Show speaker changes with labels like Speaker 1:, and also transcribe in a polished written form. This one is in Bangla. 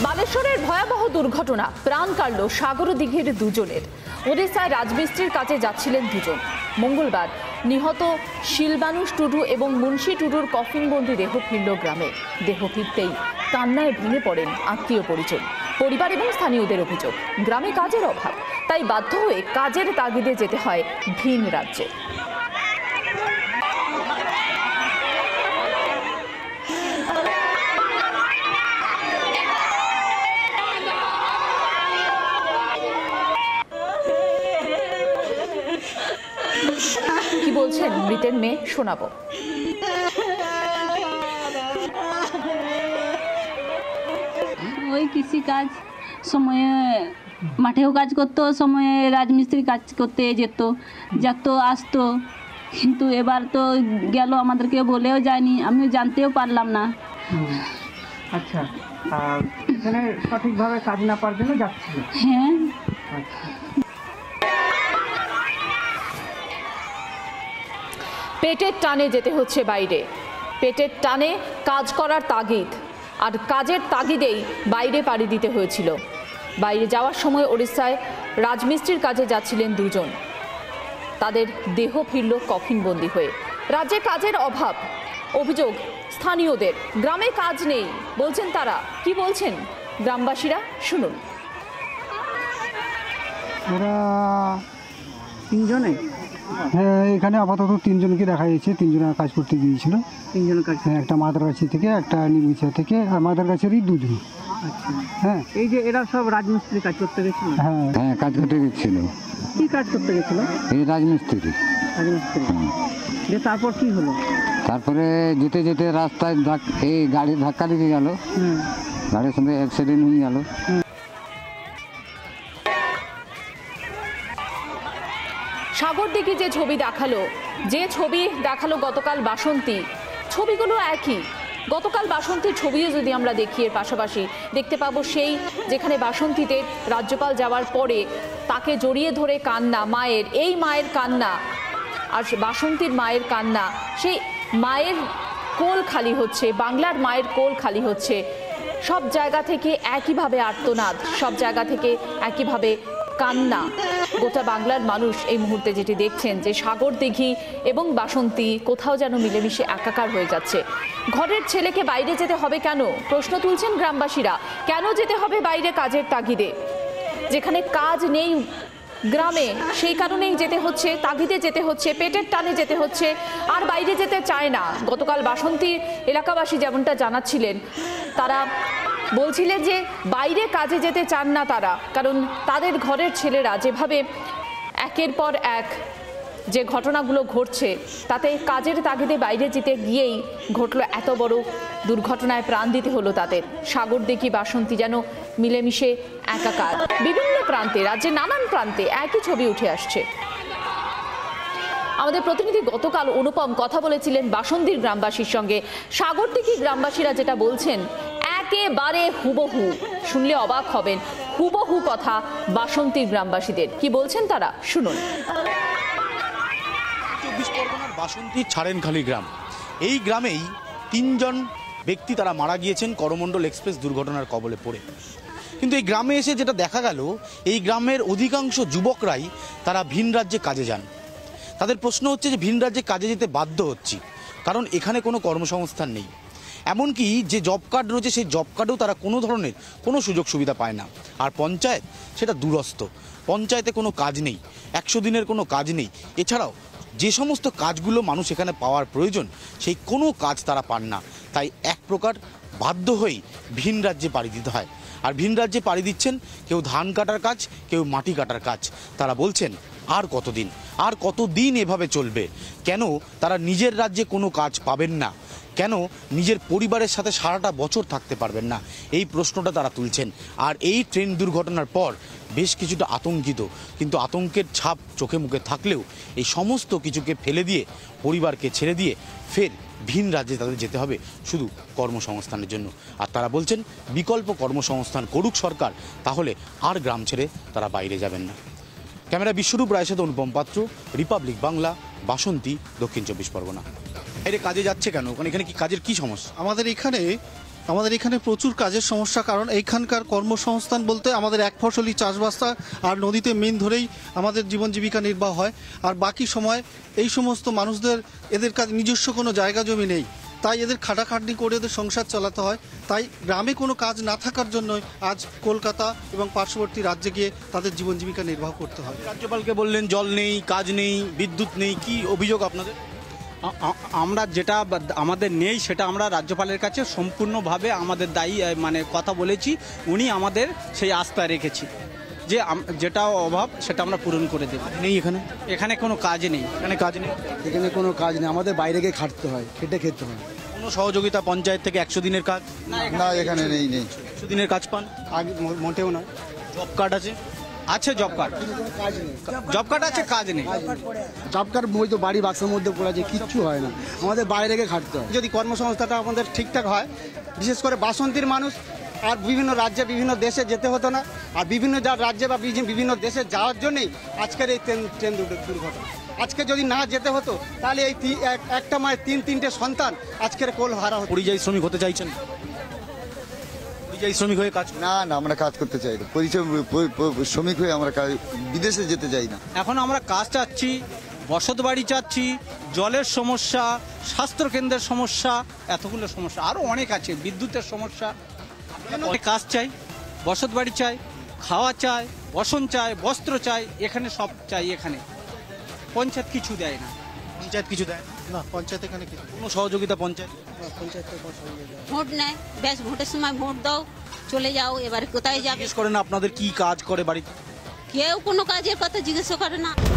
Speaker 1: বালেশ্বরের ভয়াবহ দুর্ঘটনা, প্রাণ কাড়ল সাগরদিঘির দুজনের। ওড়িশায় রাজমিস্ত্রির কাজে যাচ্ছিলেন দুজন। মঙ্গলবার নিহত শিলবানুষ টুডু এবং মুন্সি টুডুর কফিনবন্দি দেহ ফিরল গ্রামে। দেহ ফিরতেই কান্নায় ভেঙে পড়েন আত্মীয় পরিজন, পরিবার এবং স্থানীয়দের অভিযোগ গ্রামে কাজের অভাব, তাই বাধ্য হয়ে কাজের তাগিদে যেতে হয় ভিন রাজ্যে। কি বলছেন মৃতের মেয়ে, শোনাবো।
Speaker 2: ওই কৃষি কাজ সময়ে মাঠেও কাজ করতো, সময়ে রাজমিস্ত্রি কাজ করতে যেত আসতো, কিন্তু এবার তো গেল, আমাদেরকে বলেও যায়নি, আমিও জানতেও পারলাম না।
Speaker 3: আচ্ছা, এখানে সঠিকভাবে কাজ না পাওয়ার জন্য যাচ্ছিল?
Speaker 2: হ্যাঁ।
Speaker 1: পেটের টানে যেতে হচ্ছে বাইরে, পেটের টানে কাজ করার তাগিদ, আর কাজের তাগিদেই বাইরে পাড়ি দিতে হয়েছিল। বাইরে যাওয়ার সময় ওড়িশায় রাজমিস্ত্রির কাজে যাচ্ছিলেন দুজন, তাদের দেহ ফিরল কফিনবন্দি হয়ে। রাজ্যে কাজের অভাব, অভিযোগ স্থানীয়দের, গ্রামে কাজ নেই বলছেন তারা। কি বলছেন গ্রামবাসীরা, শুনুন।
Speaker 3: এরা তিনজনে? হ্যাঁ, এখানে আপাতত তিনজনকে দেখা যাচ্ছে। তিনজনের কাজ করতে গিয়েছিল। তিনজনের কাজ? হ্যাঁ, একটা মাদারগাছি থেকে, একটা নিমিছা থেকে, আর মাদারগাছেরই দুজন। আচ্ছা, হ্যাঁ। এই যে এরা সব রাজমিস্ত্রি কাজ করতে গেছিল? হ্যাঁ হ্যাঁ, কাজ করতে গেছিল। কি কাজ করতে গেছিল? এই রাজমিস্ত্রি। রাজমিস্ত্রি, যে তারপর কি হলো? তারপরে যেতে যেতে রাস্তায় এই গাড়ি ধাক্কা লেগে গেল, গাড়ির সঙ্গে অ্যাক্সিডেন্ট হয়ে গেল।
Speaker 1: সাগরদিঘি যে ছবি দেখালো গতকাল বাসন্তী, ছবিগুলো একই। গতকাল বাসন্তীর ছবিও যদি আমরা দেখি, এর পাশাপাশি দেখতে পাবো সেই যেখানে বাসন্তীতে রাজ্যপাল যাওয়ার পরে তাকে জড়িয়ে ধরে কান্না মায়ের, এই মায়ের কান্না আর বাসন্তীর মায়ের কান্না, সেই মায়ের কোল খালি হচ্ছে, বাংলার মায়ের কোল খালি হচ্ছে। সব জায়গা থেকে একইভাবে আর্তনাদ, সব জায়গা থেকে একইভাবে কান্না। গোটা বাংলার মানুষ এই মুহূর্তে যেটি দেখছেন যে সাগরদিঘি এবং বাসন্তী কোথাও যেন মিলেমিশে একাকার হয়ে যাচ্ছে। ঘরের ছেলেকে বাইরে যেতে হবে কেন, প্রশ্ন তুলছেন গ্রামবাসীরা। কেন যেতে হবে বাইরে কাজের তাগিদে? যেখানে কাজ নেই গ্রামে, সেই কারণেই যেতে হচ্ছে, তাগিদে যেতে হচ্ছে, পেটের টানে যেতে হচ্ছে, আর বাইরে যেতে চায় না। গতকাল বাসন্তীর এলাকাবাসী যেমনটা জানাচ্ছিলেন, তারা বলছিলেন যে বাইরে কাজে যেতে চান না তারা, কারণ তাদের ঘরের ছেলেরা যেভাবে একের পর এক যে ঘটনাগুলো ঘটছে, তাতে কাজের তাগিদে বাইরে যেতে গিয়েই ঘটলো এত বড় দুর্ঘটনায় প্রাণ দিতে হলো তাদের। সাগরদিঘি বাসন্তী যেন মিলেমিশে একাকার। বিভিন্ন প্রান্তে, রাজ্যের নানান প্রান্তে একই ছবি উঠে আসছে। আমাদের প্রতিনিধি গতকাল অনুপম কথা বলেছিলেন বাসন্তীর গ্রামবাসীর সঙ্গে। সাগরদিঘি গ্রামবাসীরা যেটা বলছেন একেবারে হুবহু, শুনলে অবাক হবেন, হুবহু কথা বাসন্তীর গ্রামবাসীদের। কি বলছেন তারা, শুনুন।
Speaker 4: 24 পরগনার বাসন্তীর ছাড়েনখালি গ্রাম, এই গ্রামেই তিনজন ব্যক্তি তারা মারা গিয়েছেন করমণ্ডল এক্সপ্রেস দুর্ঘটনার কবলে পড়ে। কিন্তু এই গ্রামে এসে যেটা দেখা গেল, এই গ্রামের অধিকাংশ যুবকরাই তারা ভিন রাজ্যে কাজে যান। তাদের প্রশ্ন হচ্ছে যে ভিন রাজ্যে কাজে যেতে বাধ্য হচ্ছি, কারণ এখানে কোনো কর্মসংস্থান নেই। এমনকি যে জব কার্ড রয়েছে, সেই জব কার্ডেও তারা কোনো ধরনের কোনো সুযোগ সুবিধা পায় না। আর পঞ্চায়েত সেটা দূরস্থ, পঞ্চায়েতে কোনো কাজ নেই, 100 দিনের কোনো কাজ নেই। এছাড়াও যে সমস্ত কাজগুলো মানুষ এখানে পাওয়ার প্রয়োজন, সেই কোনো কাজ তারা পান না। তাই এক প্রকার বাধ্য হয়েই ভিন রাজ্যে পাড়ি দিতে হয়। আর ভিন রাজ্যে পাড়ি দিচ্ছেন কেউ ধান কাটার কাজ, কেউ মাটি কাটার কাজ। তারা বলছেন আর কতদিন এভাবে চলবে? কেন তারা নিজের রাজ্যে কোনো কাজ পাবেন না? কেন নিজের পরিবারের সাথে সারাটা বছর থাকতে পারবেন না? এই প্রশ্নটা তারা তুলছেন। আর এই ট্রেন দুর্ঘটনার পর বেশ কিছুটা আতঙ্কিত, কিন্তু আতঙ্কের ছাপ চোখে মুখে থাকলেও এই সমস্ত কিছুকে ফেলে দিয়ে, পরিবারকে ছেড়ে দিয়ে ফের ভিন রাজ্যে তাদের যেতে হবে শুধু কর্মসংস্থানের জন্য। আর তারা বলছেন বিকল্প কর্মসংস্থান করুক সরকার, তাহলে আর গ্রাম ছেড়ে তারা বাইরে যাবেন না। ক্যামেরা বিশ্বরূপ রায়ের সাথে অনুপম পাত্র, রিপাবলিক বাংলা, বাসন্তী, দক্ষিণ 24 পরগনা। এর কাজে যাচ্ছে কেন? এখানে কি কাজের কি সমস্যা?
Speaker 5: আমাদের এখানে আমাদের এখানে প্রচুর কাজের সমস্যা, কারণ এইখানকার কর্মসংস্থান বলতে আমাদের এক ফসলি চাষবাসটা আর নদীতে মেন ধরেই আমাদের জীবন জীবিকা নির্বাহ হয়। আর বাকি সময় এই সমস্ত মানুষদের এদের কাজ নিজস্ব কোনো জায়গা জমি নেই, তাই এদের খাটাখাটনি করে এদের সংসার চালাতে হয়। তাই গ্রামে কোনো কাজ না থাকার জন্যই আজ কলকাতা এবং পার্শ্ববর্তী রাজ্যে গিয়ে তাদের জীবন জীবিকা নির্বাহ করতে হয়।
Speaker 4: রাজ্যপালকে বললেন জল নেই, কাজ নেই, বিদ্যুৎ নেই, কি অভিযোগ আপনাদের?
Speaker 6: আমরা যেটা আমাদের নেই সেটা আমরা রাজ্যপালের কাছে সম্পূর্ণভাবে আমাদের দায়ী মানে কথা বলেছি, উনি আমাদের সেই আস্থা রেখেছি যে যেটা অভাব সেটা আমরা পূরণ করে দেব।
Speaker 4: নেই এখানে,
Speaker 6: এখানে কোনো কাজ নেই,
Speaker 4: এখানে কাজ নেই,
Speaker 3: এখানে কোনো কাজ নেই, আমাদের বাইরে গিয়ে খাটতে হয়, খেটে খেতে হয়।
Speaker 4: কোনো সহযোগিতা পঞ্চায়েত থেকে 100 দিনের কাজ?
Speaker 7: না, এখানে নেই
Speaker 4: 100 দিনের কাজ পান?
Speaker 3: আগে মোটেও নয়।
Speaker 4: জব কার্ড আছে?
Speaker 6: আছে জব কার্ড, জব কার্ড আছে, কাজ নেই।
Speaker 3: জব কার্ড বই তো বাড়ি বাক্সের মধ্যে পড়ে আছে, কিচ্ছু হয় না, আমাদের বাইরে গিয়ে খাটতে হয়।
Speaker 8: যদি কর্মসংস্থানটা আমাদের ঠিকঠাক হয়, বিশেষ করে বাসন্তীর মানুষ আর বিভিন্ন রাজ্যে বিভিন্ন দেশে যেতে হতো না, আর বিভিন্ন রাজ্যে বা বিভিন্ন দেশে যাওয়ার জন্যই আজকের এই ট্রেন দুর্ঘটনা। আজকে যদি না যেতে হতো তাহলে এই একটা মায়ের 3-3টে সন্তান আজকের কোল হারা হতো।
Speaker 4: পরিযায়ী শ্রমিক হতে চাইছেন? পরিযায়ী শ্রমিক হয়ে কাজ?
Speaker 7: না না, আমরা কাজ করতে চাই না, শ্রমিক হয়ে আমরা বিদেশে যেতে চাই না।
Speaker 6: এখন আমরা কাজ চাচ্ছি, বসত বাড়ি চাচ্ছি, জলের সমস্যা, স্বাস্থ্যকেন্দ্রের সমস্যা, এতগুলো সমস্যা, আরও অনেক আছে, বিদ্যুতের সমস্যা। অনেক কাজ চাই, বসত বাড়ি চাই, খাওয়া চাই, বসন চাই, বস্ত্র চাই, এখানে সব চাই। এখানে পঞ্চায়েত কিছু দেয় না।
Speaker 4: পঞ্চায়েত কিছু দেয়
Speaker 5: না, পঞ্চায়েত এখানে কিছু
Speaker 4: কোনো সহযোগিতা? পঞ্চায়েত
Speaker 9: ভোট নেয়, ব্যাস ভোটের সময় ভোট দাও, চলে যাও, এবারে কোথায় যাবে?
Speaker 4: জিজ্ঞেস করেন আপনাদের কি কাজ করে বাড়িতে?
Speaker 9: কেউ কোনো কাজের কথা জিজ্ঞেস করে না।